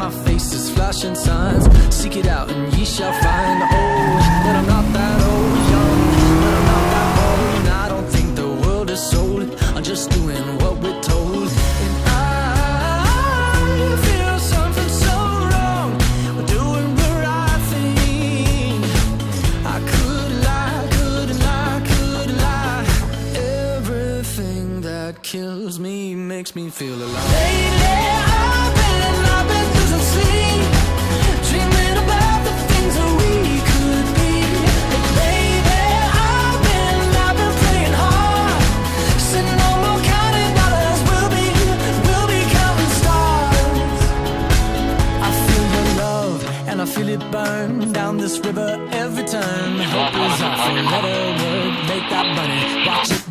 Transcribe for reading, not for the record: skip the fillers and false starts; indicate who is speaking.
Speaker 1: my face is flashing signs. Seek it out and ye shall find. Oh, but I'm not that old. Young, but I'm not that old. And I don't think the world is sold. I'm just doing what we're told. And I feel something so wrong. We're doing the right thing. I could lie, couldn't lie, could lie. Everything that kills me makes me feel alive. Lately I've been losing sleep, dreaming about the things that we could be. But baby, I've been praying hard. Said no more counting dollars, we'll be counting stars. I feel your love and I feel it burn down this river every turn. Hope is our four-letter word, make that money, watch it